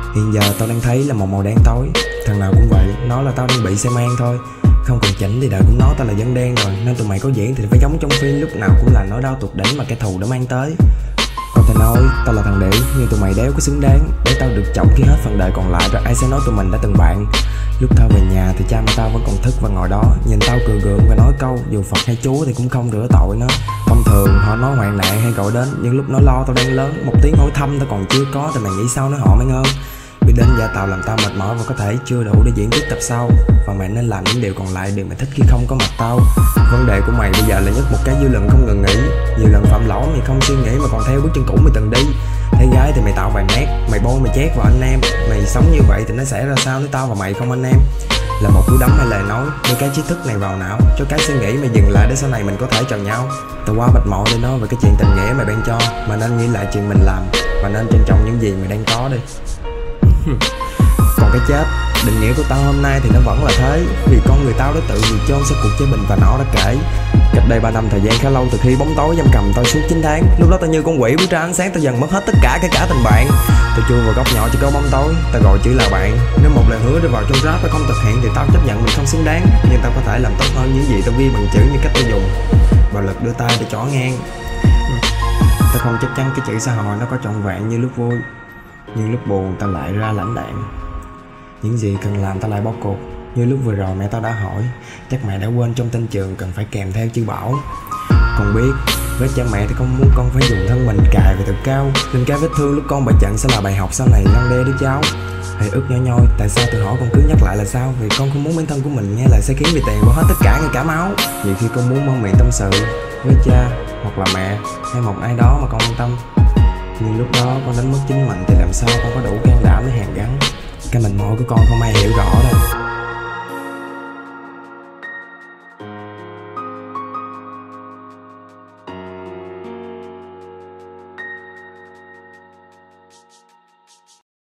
Hiện giờ tao đang thấy là một màu đen tối. Thằng nào cũng vậy, nói là tao đang bị xe mang thôi. Không cần chỉnh thì đời cũng nói tao là dân đen rồi. Nên tụi mày có diễn thì phải giống trong phim, lúc nào cũng là nỗi đau tột đỉnh mà kẻ thù đã mang tới. Còn thầy nói tao là thằng đểu, nhưng tụi mày đéo có xứng đáng để tao được trọng khi hết phần đời còn lại. Rồi ai sẽ nói tụi mình đã từng bạn. Lúc tao về nhà thì cha mẹ tao vẫn còn thức và ngồi đó nhìn tao cười gượng và nói câu dù Phật hay Chúa thì cũng không rửa tội nó. Thông thường họ nói hoạn nạn hay gọi đến, nhưng lúc nó lo tao đang lớn, một tiếng hỏi thăm tao còn chưa có thì mày nghĩ sao nói họ mới ngơ. Biết đến gia tàu làm tao mệt mỏi và có thể chưa đủ để diễn tiếp tập sau. Và mày nên làm những điều còn lại, điều mày thích khi không có mặt tao. Vấn đề của mày bây giờ là nhất một cái dư luận không ngừng nghỉ. Nhiều lần phạm lỗi mày không suy nghĩ mà còn theo bước chân cũ mày từng đi. Thấy gái thì mày tạo vài nét, mày bôi mày chét vào anh em. Mày sống như vậy thì nó sẽ ra sao nếu tao và mày không anh em? Là một cú đấm hay lời nói, đưa cái trí thức này vào não, cho cái suy nghĩ mày dừng lại để sau này mình có thể chọn nhau. Tao quá mệt mỏi để nói về cái chuyện tình nghĩa mày ban cho, mà nên nghĩ lại chuyện mình làm và nên trân trọng những gì mày đang có đi. Còn cái chết, định nghĩa của tao hôm nay thì nó vẫn là thế. Vì con người tao đã tự diệt chôn sau cuộc chơi bình và nó đã kể. Cách đây 3 năm, thời gian khá lâu từ khi bóng tối giam cầm tao suốt 9 tháng. Lúc đó tao như con quỷ bước ra ánh sáng, tao dần mất hết tất cả, kể cả tình bạn. Tao chui vào góc nhỏ chỉ có bóng tối, tao gọi chỉ là bạn. Nếu một lời hứa đưa vào trong rap tao không thực hiện thì tao chấp nhận mình không xứng đáng. Nhưng tao có thể làm tốt hơn những gì tao ghi bằng chữ như cách tao dùng bạo lực đưa tay để chỏ ngang. Tao không chắc chắn cái chữ xã hội nó có trọn vẹn như lúc vui, nhưng lúc buồn tao lại ra lãnh đạn. Những gì cần làm tao lại bỏ cuộc. Như lúc vừa rồi mẹ tao đã hỏi, chắc mẹ đã quên trong tên trường cần phải kèm theo chữ bảo. Con biết với cha mẹ thì không muốn con phải dùng thân mình cài về thật cao, nên cái vết thương lúc con bại trận sẽ là bài học sau này răn đe đứa cháu. Hãy ức nhỏ nhoi, tại sao tự hỏi con cứ nhắc lại là sao? Vì con không muốn bản thân của mình nghe lại sẽ khiến vì tiền bỏ hết tất cả ngay cả máu. Nhiều khi con muốn mở miệng tâm sự với cha hoặc là mẹ hay một ai đó mà con quan tâm, nhưng lúc đó con đánh mất chính mình thì làm sao con có đủ can đảm để hàn gắn. Cái mệt mỏi của con không ai hiểu rõ đâu.